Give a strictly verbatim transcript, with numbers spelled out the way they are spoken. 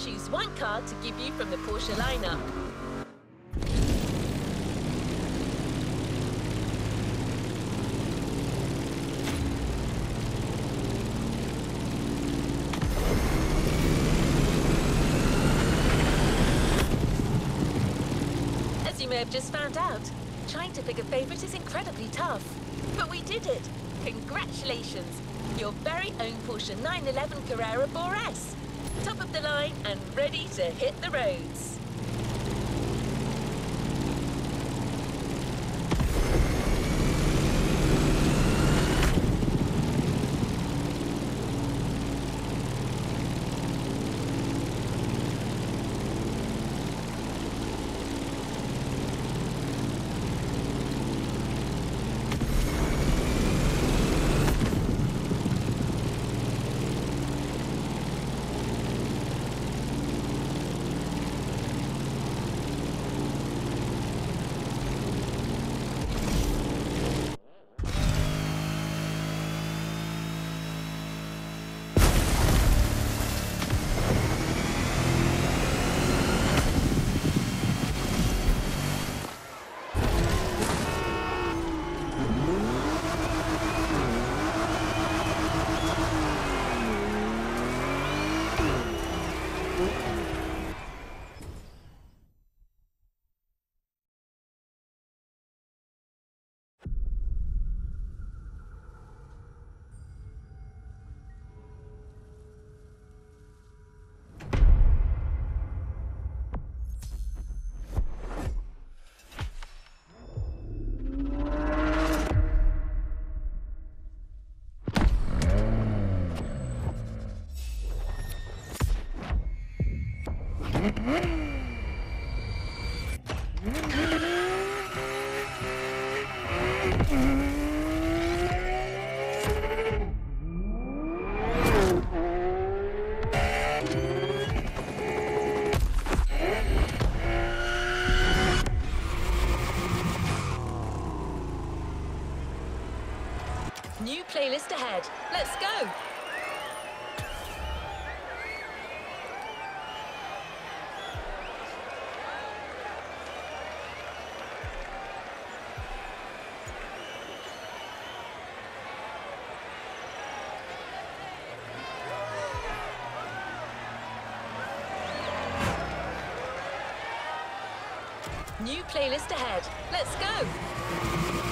Choose one car to give you from the Porsche lineup. As you may have just found out, trying to pick a favourite is incredibly tough. But we did it! Congratulations! Your very own Porsche nine eleven Carrera four S. Top of the line and ready to hit the roads. New playlist ahead. Let's go! New playlist ahead. Let's go!